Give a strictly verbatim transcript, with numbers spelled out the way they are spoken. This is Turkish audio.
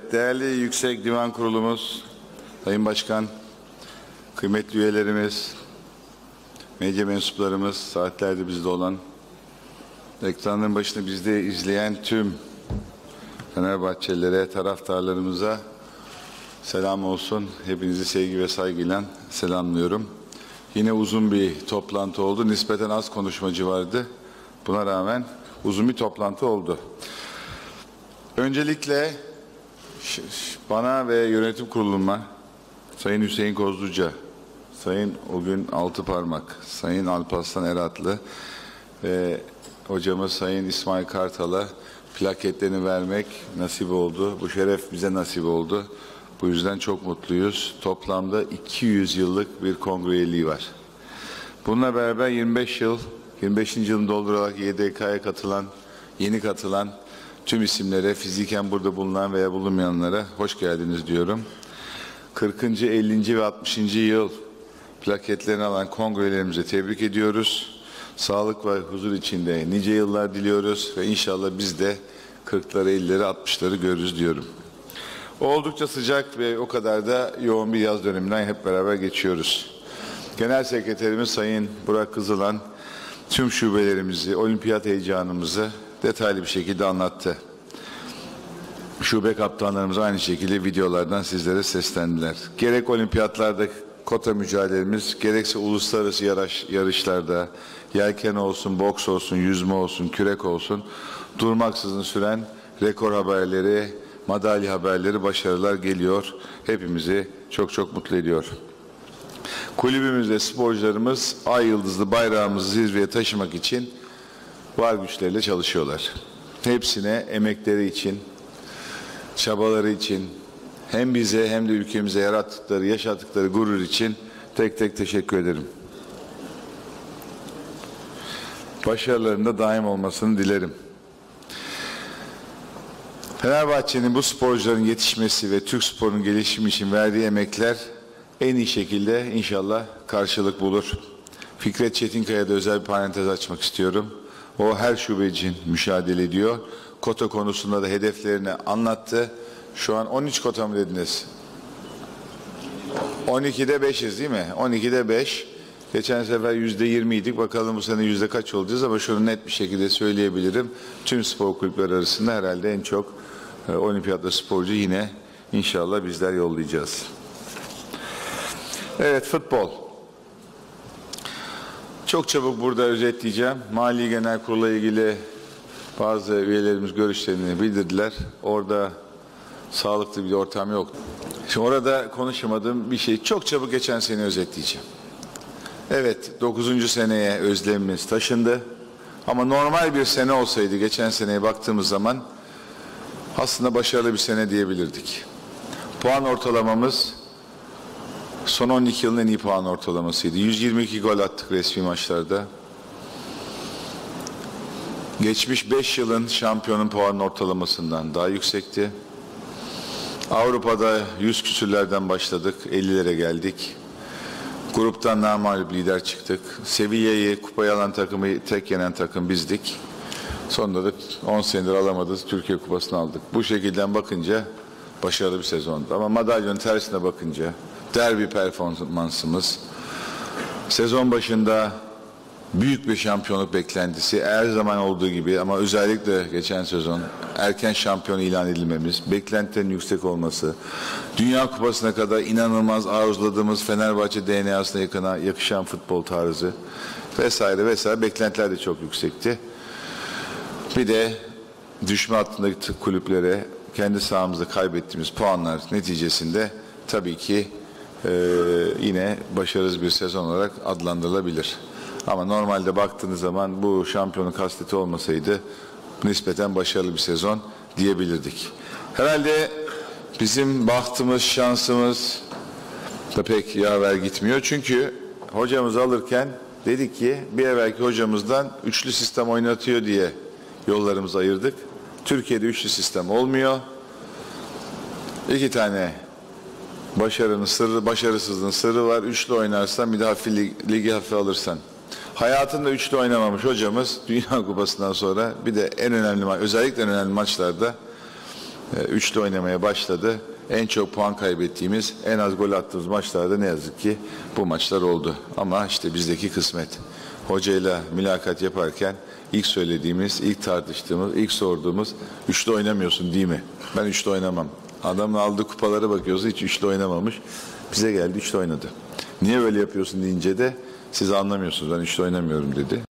Evet, değerli Yüksek Divan Kurulumuz, Sayın Başkan, kıymetli üyelerimiz, medya mensuplarımız, saatlerde bizde olan, ekranların başında bizde izleyen tüm Fenerbahçelilere, taraftarlarımıza selam olsun. Hepinizi sevgi ve saygıyla selamlıyorum. Yine uzun bir toplantı oldu. Nispeten az konuşmacı vardı. Buna rağmen uzun bir toplantı oldu. Öncelikle bana ve yönetim kuruluma, Sayın Hüseyin Kozluca, Sayın Ogün Altıparmak, Sayın Alparslan Eratlı ve hocamız Sayın İsmail Kartal'a plaketlerini vermek nasip oldu. Bu şeref bize nasip oldu. Bu yüzden çok mutluyuz. Toplamda iki yüz yıllık bir kongre üyeliği var. Bununla beraber yirmi beş yıl, yirmi beşinci yılını doldurarak Y D K'ya katılan, yeni katılan tüm isimlere, fiziken burada bulunan veya bulunmayanlara hoş geldiniz diyorum. kırkıncı, ellinci ve altmışıncı yıl plaketlerini alan kongrelerimizi tebrik ediyoruz. Sağlık ve huzur içinde nice yıllar diliyoruz ve inşallah biz de kırkları, ellileri, altmışları görürüz diyorum. Oldukça sıcak ve o kadar da yoğun bir yaz döneminden hep beraber geçiyoruz. Genel Sekreterimiz Sayın Burak Kızılan tüm şubelerimizi, olimpiyat heyecanımızı detaylı bir şekilde anlattı. Şube kaptanlarımız aynı şekilde videolardan sizlere seslendiler. Gerek olimpiyatlarda kota mücadelemiz, gerekse uluslararası yarış, yarışlarda yelken olsun, boks olsun, yüzme olsun, kürek olsun durmaksızın süren rekor haberleri, madalya haberleri, başarılar geliyor. Hepimizi çok çok mutlu ediyor. Kulübümüzde sporcularımız ay yıldızlı bayrağımızı zirveye taşımak için var güçleriyle çalışıyorlar. Hepsine emekleri için, çabaları için, hem bize hem de ülkemize yarattıkları, yaşattıkları gurur için tek tek teşekkür ederim. Başarılarında daim olmasını dilerim. Fenerbahçe'nin bu sporcuların yetişmesi ve Türk sporunun gelişimi için verdiği emekler en iyi şekilde inşallah karşılık bulur. Fikret Çetinkaya'da özel bir parantez açmak istiyorum. O her şube için mücadele ediyor. Kota konusunda da hedeflerini anlattı. Şu an on üç kota mı dediniz? on ikide beşiz değil mi? on ikide beş. Geçen sefer yüzde yirmi idik. Bakalım bu sene yüzde kaç olacağız ama şunu net bir şekilde söyleyebilirim. Tüm spor kulüpleri arasında herhalde en çok e, olimpiyatta sporcu yine inşallah bizler yollayacağız. Evet, futbol. Çok çabuk burada özetleyeceğim. Mali Genel Kurul'la ilgili bazı üyelerimiz görüşlerini bildirdiler. Orada sağlıklı bir ortam yok. Şimdi orada konuşamadığım bir şey çok çabuk geçen sene özetleyeceğim. Evet, dokuzuncu seneye özlemimiz taşındı. Ama normal bir sene olsaydı geçen seneye baktığımız zaman aslında başarılı bir sene diyebilirdik. Puan ortalamamız son on iki yılın en iyi puan ortalamasıydı. yüz yirmi iki gol attık resmi maçlarda. Geçmiş beş yılın şampiyonun puan ortalamasından daha yüksekti. Avrupa'da yüz küsürlerden başladık, ellilere geldik. Gruptan namağlup lider çıktık. Sevilla'yı kupaya alan takımı tek yenen takım bizdik. Sonunda da on senedir alamadığımız Türkiye Kupası'nı aldık. Bu şekilde bakınca başarılı bir sezondu. Ama madalyonun tersine bakınca derbi performansımız, sezon başında büyük bir şampiyonluk beklentisi her zaman olduğu gibi ama özellikle geçen sezon erken şampiyon ilan edilmemiz, beklentilerin yüksek olması, Dünya Kupası'na kadar inanılmaz arzuladığımız Fenerbahçe D N A'sına yakına yakışan futbol tarzı vesaire vesaire beklentiler de çok yüksekti. Bir de düşme hattındaki kulüplere kendi sahamızda kaybettiğimiz puanlar neticesinde tabii ki e, yine başarısız bir sezon olarak adlandırılabilir. Ama normalde baktığınız zaman bu şampiyonun kasteti olmasaydı nispeten başarılı bir sezon diyebilirdik. Herhalde bizim bahtımız, şansımız da pek yaver gitmiyor. Çünkü hocamızı alırken dedik ki bir evvelki hocamızdan üçlü sistem oynatıyor diye yollarımızı ayırdık. Türkiye'de üçlü sistem olmuyor. İki tane başarının sırrı, başarısızlığın sırrı var. Üçlü oynarsan bir de hafif ligi hafife alırsan. Hayatında üçlü oynamamış hocamız Dünya Kupası'ndan sonra bir de en önemli, özellikle en önemli maçlarda e, üçlü oynamaya başladı. En çok puan kaybettiğimiz, en az gol attığımız maçlarda ne yazık ki bu maçlar oldu. Ama işte bizdeki kısmet. Hocayla mülakat yaparken ilk söylediğimiz, ilk tartıştığımız, ilk sorduğumuz üçlü oynamıyorsun değil mi? Ben üçlü oynamam. Adamın aldığı kupalara bakıyoruz, hiç üçlü oynamamış. Bize geldi üçlü oynadı. Niye böyle yapıyorsun deyince de siz anlamıyorsunuz, ben üçlü oynamıyorum dedi.